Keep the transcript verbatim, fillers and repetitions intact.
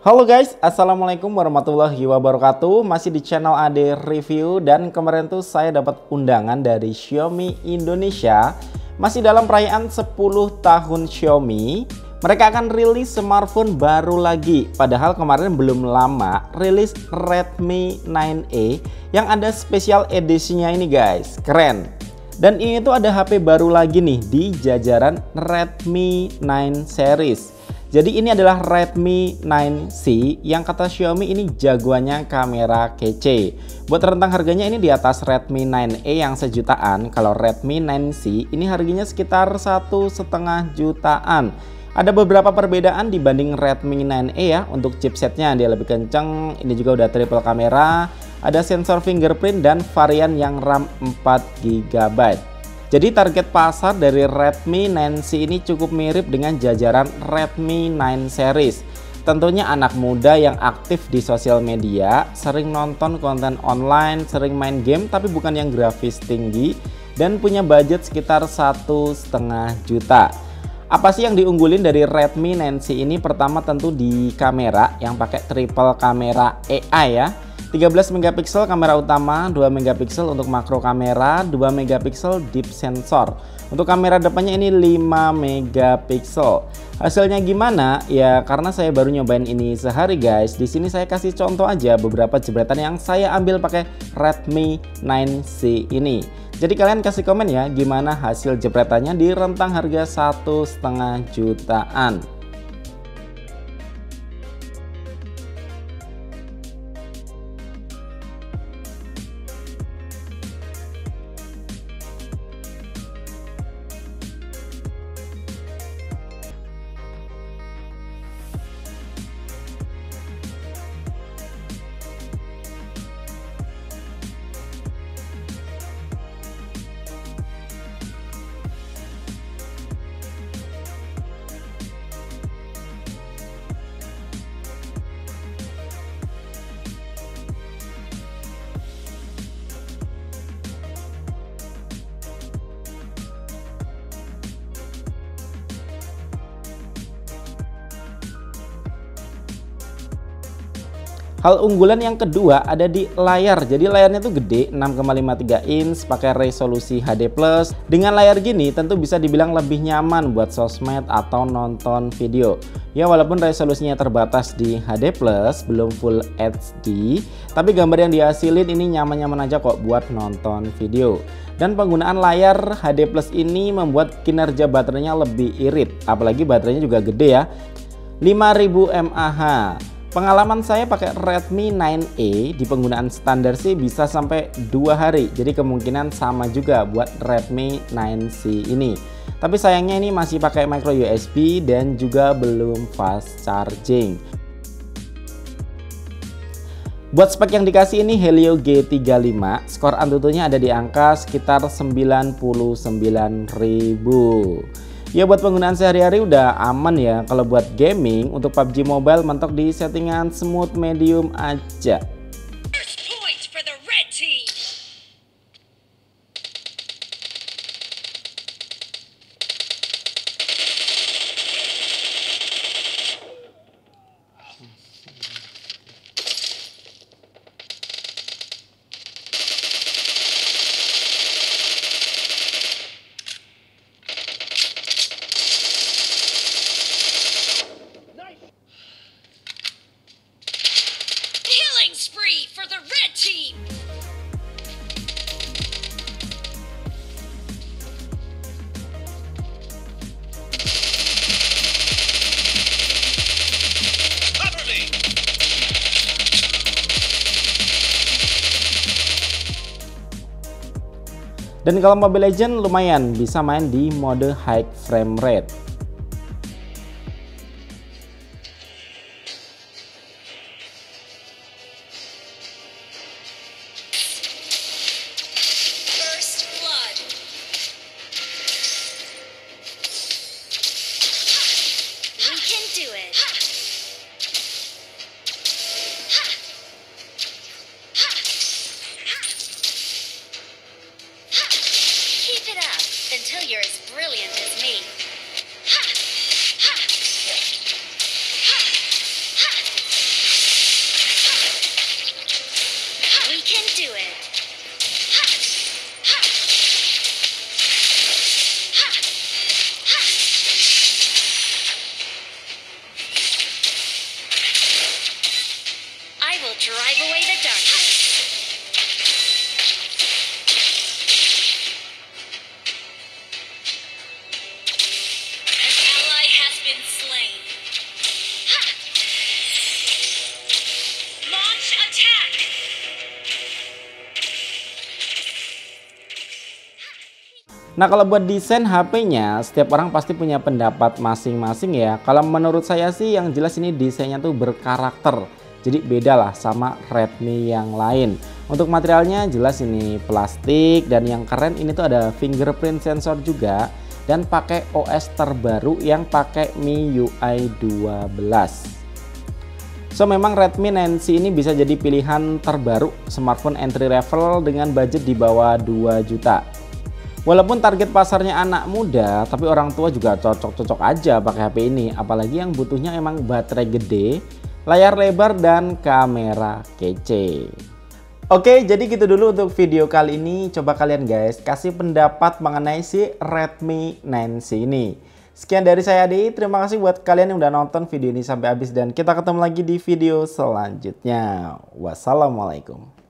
Halo guys, assalamualaikum warahmatullahi wabarakatuh. Masih di channel Ade Review, dan kemarin tuh saya dapat undangan dari Xiaomi Indonesia. Masih dalam perayaan sepuluh tahun Xiaomi, mereka akan rilis smartphone baru lagi. Padahal kemarin belum lama rilis Redmi sembilan A yang ada special editionnya ini guys, keren. Dan ini tuh ada H P baru lagi nih di jajaran Redmi sembilan series. Jadi ini adalah Redmi sembilan C yang kata Xiaomi ini jagoannya kamera kece. Buat rentang harganya ini di atas Redmi sembilan A yang sejutaan. Kalau Redmi sembilan C ini harganya sekitar satu setengah jutaan. Ada beberapa perbedaan dibanding Redmi sembilan A ya. Untuk chipsetnya dia lebih kenceng. Ini juga udah triple kamera. Ada sensor fingerprint dan varian yang RAM empat giga byte. Jadi target pasar dari Redmi sembilan C ini cukup mirip dengan jajaran Redmi sembilan series. Tentunya anak muda yang aktif di sosial media, sering nonton konten online, sering main game tapi bukan yang grafis tinggi, dan punya budget sekitar satu setengah juta. Apa sih yang diunggulin dari Redmi sembilan C ini? Pertama tentu di kamera yang pakai triple kamera A I ya. tiga belas megapiksel kamera utama, dua megapiksel untuk makro kamera, dua megapiksel deep sensor. Untuk kamera depannya ini lima megapiksel. Hasilnya gimana? Ya karena saya baru nyobain ini sehari guys. Di sini saya kasih contoh aja beberapa jepretan yang saya ambil pakai Redmi sembilan C ini. Jadi kalian kasih komen ya gimana hasil jepretannya di rentang harga satu setengah jutaan. Hal unggulan yang kedua ada di layar. Jadi layarnya tuh gede, enam koma lima tiga inch, pakai resolusi H D plus. Dengan layar gini tentu bisa dibilang lebih nyaman buat sosmed atau nonton video. Ya walaupun resolusinya terbatas di H D plus, belum full H D, tapi gambar yang dihasilin ini nyaman-nyaman aja kok buat nonton video. Dan penggunaan layar H D plus ini membuat kinerja baterainya lebih irit, apalagi baterainya juga gede ya, lima ribu mAh. Pengalaman saya pakai Redmi sembilan A di penggunaan standar sih bisa sampai dua hari. Jadi kemungkinan sama juga buat Redmi sembilan C ini. Tapi sayangnya ini masih pakai micro U S B dan juga belum fast charging. Buat spek yang dikasih ini Helio G tiga puluh lima, skor Antutunya ada di angka sekitar sembilan puluh sembilan ribu. Ya buat penggunaan sehari-hari udah aman ya. Kalau buat gaming untuk P U B G Mobile mentok di settingan smooth medium aja. Spree for the red team. Cover me. Dan kalau Mobile Legends lumayan bisa main di mode high frame rate. Until you're as brilliant as me. Nah, kalau buat desain H P-nya, setiap orang pasti punya pendapat masing-masing ya. Kalau menurut saya sih yang jelas ini desainnya tuh berkarakter. Jadi beda lah sama Redmi yang lain. Untuk materialnya jelas ini plastik, dan yang keren ini tuh ada fingerprint sensor juga. Dan pakai O S terbaru yang pakai M I U I dua belas. So memang Redmi sembilan C ini bisa jadi pilihan terbaru smartphone entry level dengan budget di bawah dua juta. Walaupun target pasarnya anak muda, tapi orang tua juga cocok-cocok aja pakai H P ini. Apalagi yang butuhnya emang baterai gede, layar lebar, dan kamera kece. Oke, jadi gitu dulu untuk video kali ini. Coba kalian guys kasih pendapat mengenai si Redmi sembilan C ini. Sekian dari saya Adi, terima kasih buat kalian yang udah nonton video ini sampai habis, dan kita ketemu lagi di video selanjutnya. Wassalamualaikum.